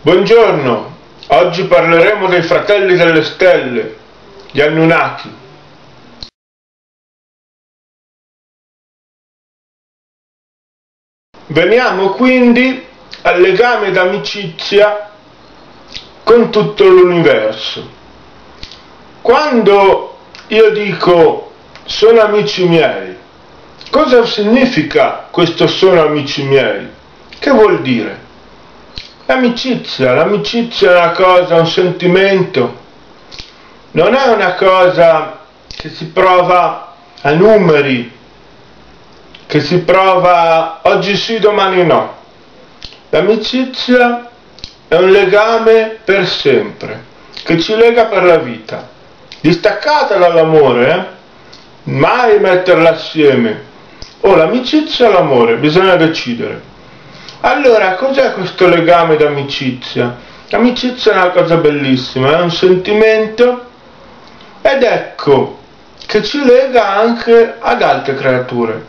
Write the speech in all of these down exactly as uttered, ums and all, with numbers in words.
Buongiorno, oggi parleremo dei fratelli delle stelle, gli Anunnaki. Veniamo quindi al legame d'amicizia con tutto l'universo. Quando io dico sono amici miei, cosa significa questo sono amici miei? Che vuol dire? L'amicizia, l'amicizia è una cosa, un sentimento, non è una cosa che si prova a numeri, che si prova oggi sì, domani no. L'amicizia è un legame per sempre, che ci lega per la vita, distaccata dall'amore, eh? Mai metterla assieme. O l'amicizia o l'amore, bisogna decidere. Allora, cos'è questo legame d'amicizia? L'amicizia è una cosa bellissima, è un sentimento, ed ecco che ci lega anche ad altre creature.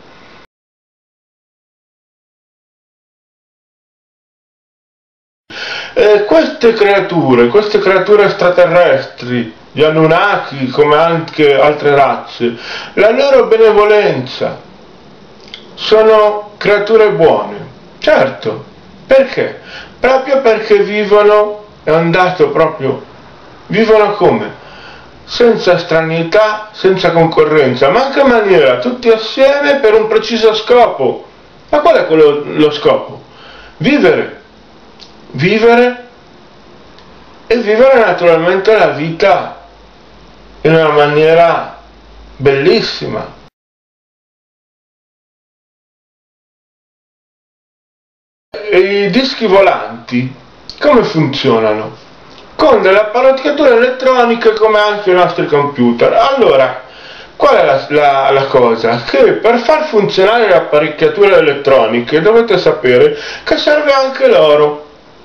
E queste creature, queste creature extraterrestri, gli Anunnaki come anche altre razze, la loro benevolenza, sono creature buone. Certo, perché? Proprio perché vivono, è un dato proprio, vivono come? Senza stranietà, senza concorrenza, ma anche in maniera, tutti assieme per un preciso scopo. Ma qual è quello, lo scopo? Vivere. Vivere e vivere naturalmente la vita in una maniera bellissima. E i dischi volanti come funzionano? Con delle apparecchiature elettroniche come anche i nostri computer. Allora, qual è la, la, la cosa? Che per far funzionare le apparecchiature elettroniche dovete sapere che serve anche l'oro.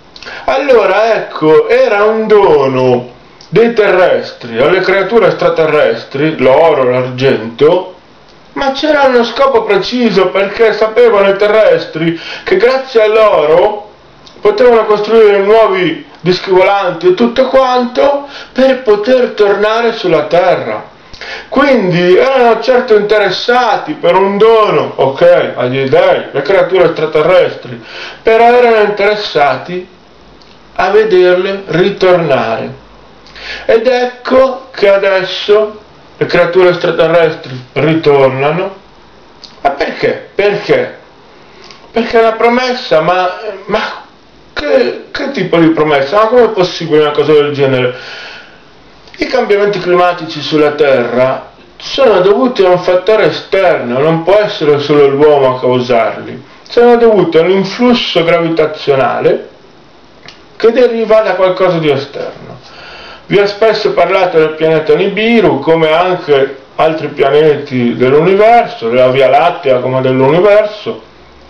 Allora ecco, era un dono dei terrestri alle creature extraterrestri, l'oro, l'argento, ma c'era uno scopo preciso, perché sapevano i terrestri che grazie all'oro potevano costruire nuovi dischi volanti e tutto quanto per poter tornare sulla Terra. Quindi erano certo interessati per un dono, ok, agli dei, le creature extraterrestri, però erano interessati a vederle ritornare. Ed ecco che adesso le creature extraterrestri ritornano. Ma perché? Perché? Perché è una promessa, ma, ma che, che tipo di promessa? Ma come è possibile una cosa del genere? I cambiamenti climatici sulla Terra sono dovuti a un fattore esterno, non può essere solo l'uomo a causarli. Sono dovuti a un influsso gravitazionale che deriva da qualcosa di esterno. Vi ho spesso parlato del pianeta Nibiru, come anche altri pianeti dell'universo, della Via Lattea come dell'universo,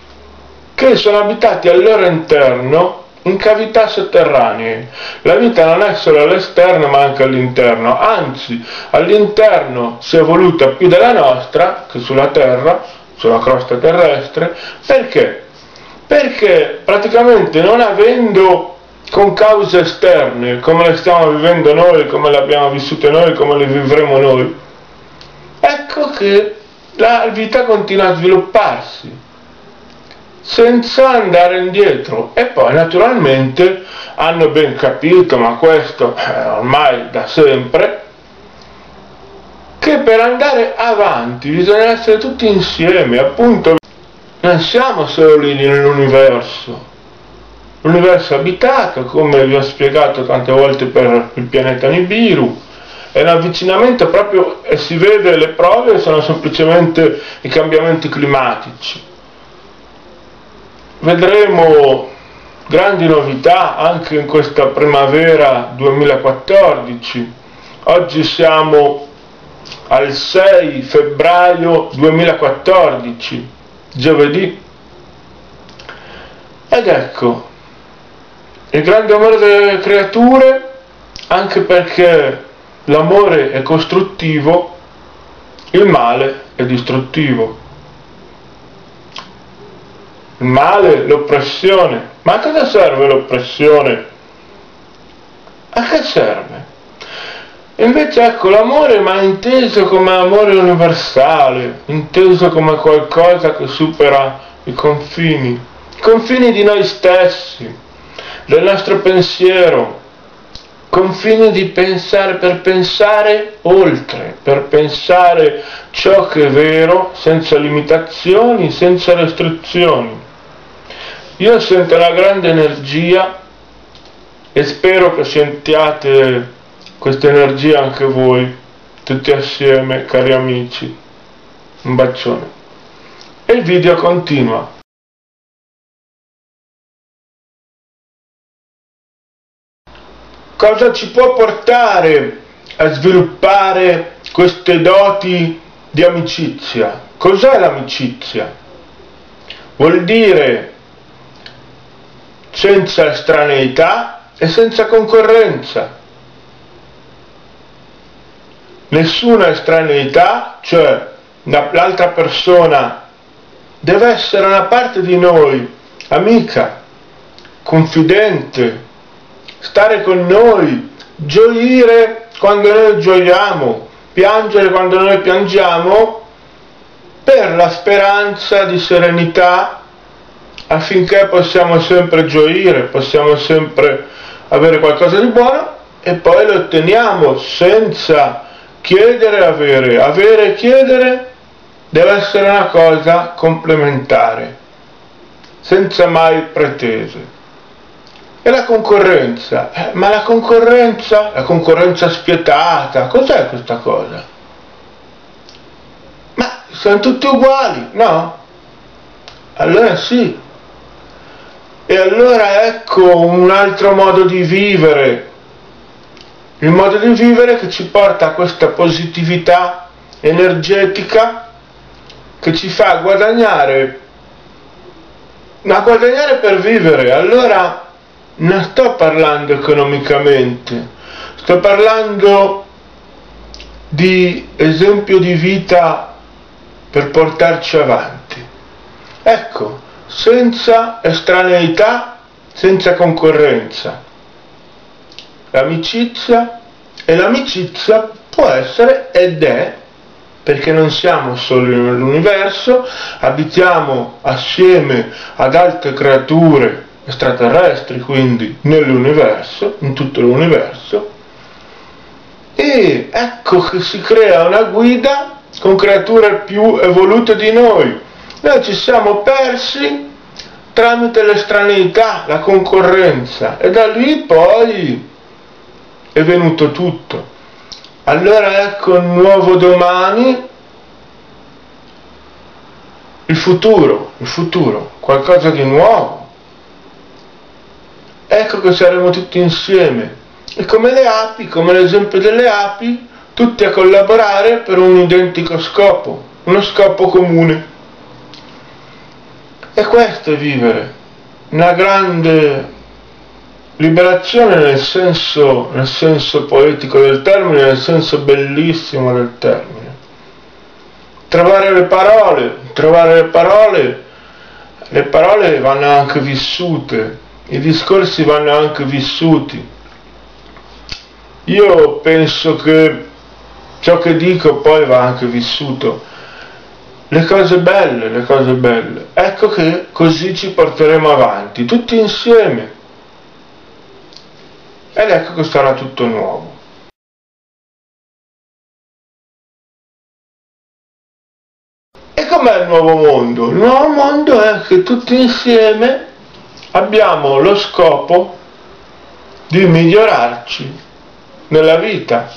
che sono abitati al loro interno in cavità sotterranee. La vita non è solo all'esterno ma anche all'interno, anzi all'interno si è evoluta più della nostra, che sulla Terra, sulla crosta terrestre. Perché? Perché praticamente non avendo con cause esterne, come le stiamo vivendo noi, come le abbiamo vissute noi, come le vivremo noi, ecco che la vita continua a svilupparsi, senza andare indietro. E poi naturalmente hanno ben capito, ma questo eh, ormai da sempre, che per andare avanti bisogna essere tutti insieme, appunto non siamo soli nell'universo. L'universo abitato, come vi ho spiegato tante volte per il pianeta Nibiru, è un avvicinamento proprio, e si vede, le prove sono semplicemente i cambiamenti climatici. Vedremo grandi novità anche in questa primavera duemilaquattordici. Oggi siamo al sei febbraio duemilaquattordici, giovedì, ed ecco il grande amore delle creature, anche perché l'amore è costruttivo, il male è distruttivo. Il male, l'oppressione. Ma a cosa serve l'oppressione A che serve? Invece ecco, l'amore, ma inteso come amore universale, inteso come qualcosa che supera i confini, i confini di noi stessi, del nostro pensiero, confini di pensare per pensare oltre, per pensare ciò che è vero, senza limitazioni, senza restrizioni. Io sento una grande energia e spero che sentiate questa energia anche voi, tutti assieme, cari amici. Un bacione. E il video continua. Cosa ci può portare a sviluppare queste doti di amicizia? Cos'è l'amicizia? Vuol dire senza estraneità e senza concorrenza. Nessuna estraneità, cioè l'altra persona deve essere una parte di noi, amica, confidente, stare con noi, gioire quando noi gioiamo, piangere quando noi piangiamo, per la speranza di serenità, affinché possiamo sempre gioire, possiamo sempre avere qualcosa di buono e poi lo otteniamo senza chiedere e avere. Avere e chiedere deve essere una cosa complementare, senza mai pretese. E la concorrenza? Eh, ma la concorrenza, la concorrenza spietata, cos'è questa cosa? Ma sono tutti uguali, no? Allora sì. E allora ecco un altro modo di vivere, il modo di vivere che ci porta a questa positività energetica che ci fa guadagnare, ma guadagnare per vivere. Allora non sto parlando economicamente, sto parlando di esempio di vita per portarci avanti. Ecco, senza estraneità, senza concorrenza. L'amicizia, e l'amicizia può essere ed è, perché non siamo soli nell'universo, abitiamo assieme ad altre creature extraterrestri, quindi nell'universo, in tutto l'universo, e ecco che si crea una guida con creature più evolute di noi. Noi ci siamo persi tramite l'estraneità, la concorrenza, e da lì poi è venuto tutto. Allora ecco il nuovo domani, il futuro, il futuro, qualcosa di nuovo. Ecco che saremo tutti insieme, e come le api, come l'esempio delle api, tutti a collaborare per un identico scopo, uno scopo comune. E questo è vivere, una grande liberazione nel senso, nel senso poetico del termine, nel senso bellissimo del termine. Trovare le parole, trovare le parole, le parole vanno anche vissute. I discorsi vanno anche vissuti. Io penso che ciò che dico poi va anche vissuto. Le cose belle, le cose belle. Ecco che così ci porteremo avanti, tutti insieme. Ed ecco che sarà tutto nuovo. E com'è il nuovo mondo? Il nuovo mondo è che tutti insieme abbiamo lo scopo di migliorarci nella vita.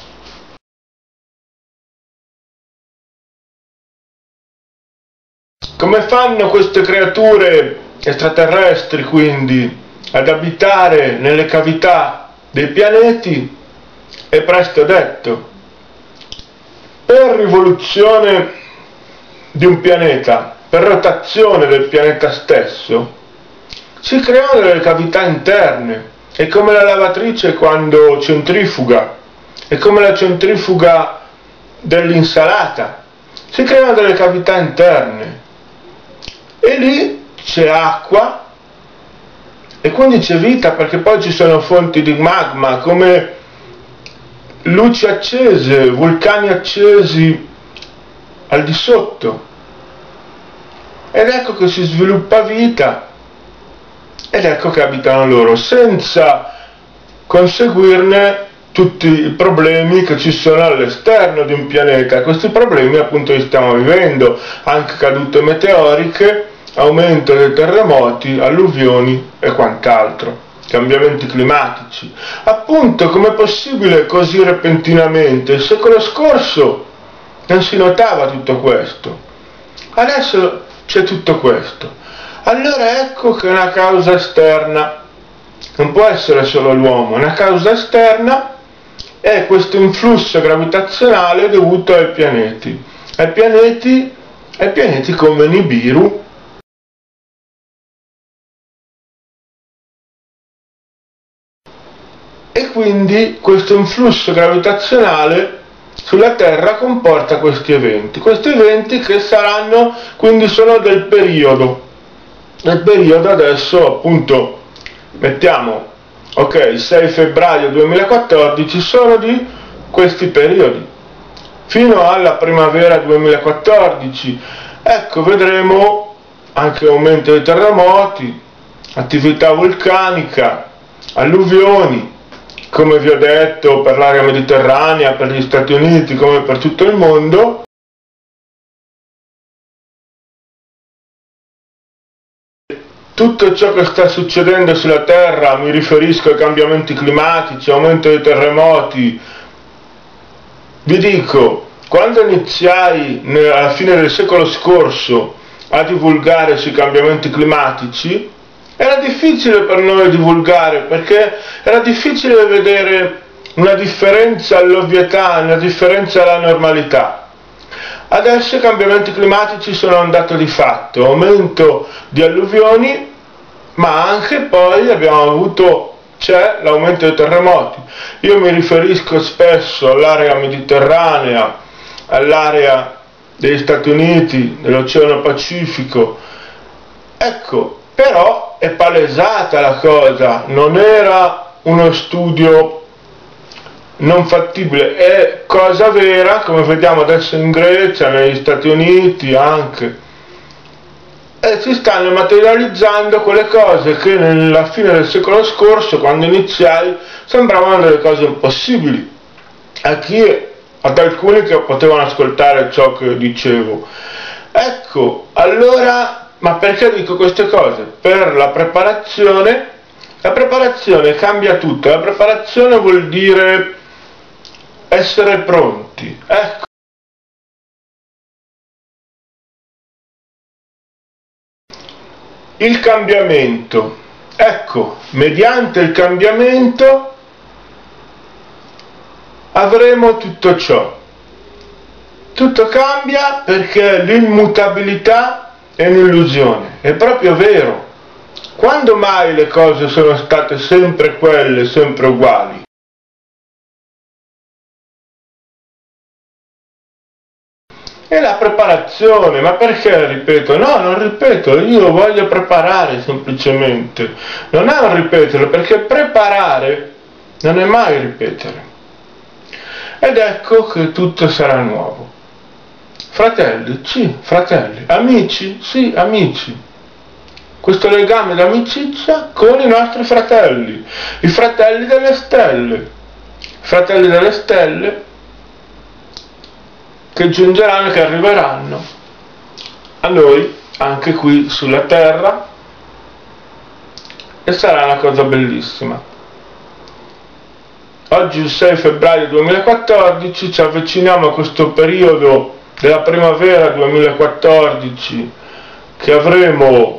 Come fanno queste creature extraterrestri quindi ad abitare nelle cavità dei pianeti? È presto detto. Per rivoluzione di un pianeta, per rotazione del pianeta stesso, si creano delle cavità interne. È come la lavatrice quando centrifuga, è come la centrifuga dell'insalata. Si creano delle cavità interne e lì c'è acqua e quindi c'è vita, perché poi ci sono fonti di magma come luci accese, vulcani accesi al di sotto, ed ecco che si sviluppa vita, ed ecco che abitano loro, senza conseguirne tutti i problemi che ci sono all'esterno di un pianeta. Questi problemi appunto li stiamo vivendo, anche cadute meteoriche, aumento dei terremoti, alluvioni e quant'altro, cambiamenti climatici. Appunto, com'è possibile così repentinamente? Il secolo scorso non si notava tutto questo, adesso c'è tutto questo. Allora ecco che una causa esterna non può essere solo l'uomo, una causa esterna è questo influsso gravitazionale dovuto ai pianeti, ai pianeti, ai pianeti come Nibiru, e quindi questo influsso gravitazionale sulla Terra comporta questi eventi, questi eventi che saranno, quindi sono del periodo, del periodo adesso appunto mettiamo, ok, sei febbraio duemilaquattordici, sono di questi periodi, fino alla primavera duemilaquattordici, ecco, vedremo anche aumento dei terremoti, attività vulcanica, alluvioni, come vi ho detto, per l'area mediterranea, per gli Stati Uniti, come per tutto il mondo. Tutto ciò che sta succedendo sulla Terra, mi riferisco ai cambiamenti climatici, aumento dei terremoti. Vi dico, quando iniziai alla fine del secolo scorso a divulgare sui cambiamenti climatici, era difficile per noi divulgare, perché era difficile vedere una differenza all'ovvietà, una differenza alla normalità. Adesso i cambiamenti climatici sono un dato di fatto, aumento di alluvioni, ma anche poi abbiamo avuto, c'è l'aumento dei terremoti. Io mi riferisco spesso all'area mediterranea, all'area degli Stati Uniti, dell'Oceano Pacifico. Ecco, però è palesata la cosa, non era uno studio non fattibile, è cosa vera, come vediamo adesso in Grecia, negli Stati Uniti anche, e si stanno materializzando quelle cose che nella fine del secolo scorso, quando iniziai, sembravano delle cose impossibili a chi, ad alcuni che potevano ascoltare ciò che dicevo. Ecco, allora, ma perché dico queste cose? Per la preparazione. La preparazione cambia tutto, la preparazione vuol dire essere pronti, ecco. Il cambiamento, ecco, mediante il cambiamento avremo tutto ciò. Tutto cambia perché l'immutabilità è un'illusione, è proprio vero. Quando mai le cose sono state sempre quelle, sempre uguali? È la preparazione, ma perché ripeto? No, non ripeto, io voglio preparare semplicemente. Non è un ripetere, perché preparare non è mai ripetere. Ed ecco che tutto sarà nuovo. Fratelli, sì, fratelli. Amici, sì, amici. Questo legame d'amicizia con i nostri fratelli, i fratelli delle stelle, i fratelli delle stelle che giungeranno, che arriveranno a noi anche qui sulla terra, e sarà una cosa bellissima. Oggi il sei febbraio duemilaquattordici, ci avviciniamo a questo periodo della primavera duemilaquattordici, che avremo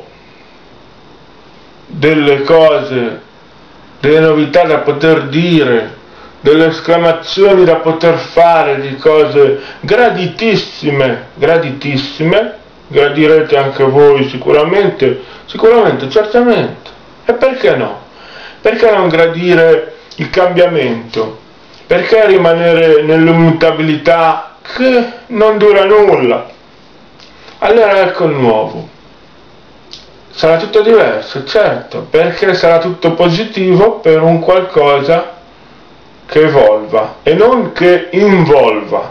delle cose, delle novità da poter dire, delle esclamazioni da poter fare, di cose graditissime, graditissime, gradirete anche voi sicuramente, sicuramente, certamente. E perché no? Perché non gradire il cambiamento? Perché rimanere nell'immutabilità che non dura nulla? Allora ecco il nuovo. sarà tutto diverso, certo, perché sarà tutto positivo per un qualcosa che evolva e non che involva.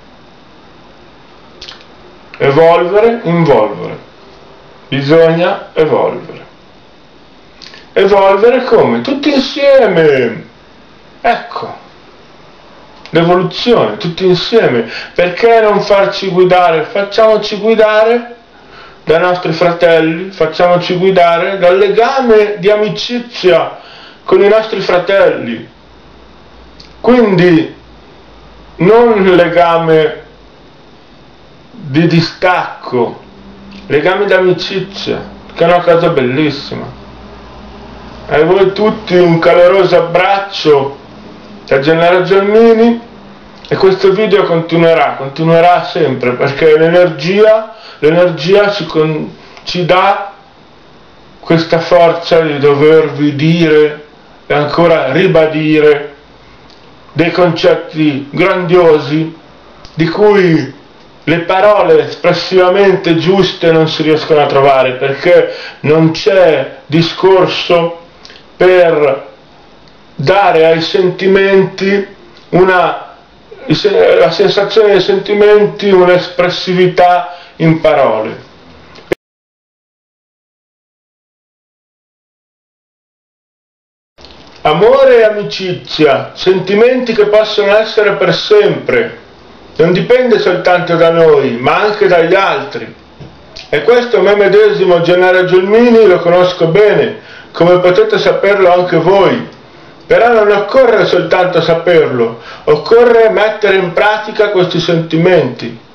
Evolvere, involvere. Bisogna evolvere. Evolvere come? Tutti insieme. Ecco, l'evoluzione, tutti insieme. Perché non farci guidare? Facciamoci guidare dai nostri fratelli, facciamoci guidare dal legame di amicizia con i nostri fratelli. Quindi non legame di distacco, legame d'amicizia, che è una cosa bellissima. E voi tutti un caloroso abbraccio da Gennaro Gelmini, e questo video continuerà, continuerà sempre, perché l'energia, l'energia ci, con, ci dà questa forza di dovervi dire e ancora ribadire dei concetti grandiosi di cui le parole espressivamente giuste non si riescono a trovare, perché non c'è discorso per dare ai sentimenti una, la sensazione dei sentimenti, un'espressività in parole. Amore e amicizia, sentimenti che possono essere per sempre. Non dipende soltanto da noi, ma anche dagli altri. E questo me medesimo, Gennaro Gelmini, lo conosco bene, come potete saperlo anche voi. Però non occorre soltanto saperlo, occorre mettere in pratica questi sentimenti.